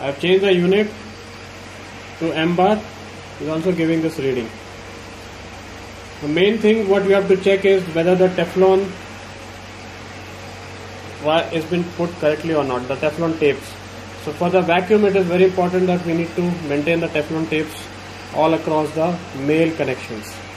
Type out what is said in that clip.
I have changed the unit to M bar, is also giving this reading. The main thing what we have to check is whether the Teflon has been put correctly or not, the Teflon tapes. So for the vacuum it is very important that we need to maintain the Teflon tapes all across the male connections.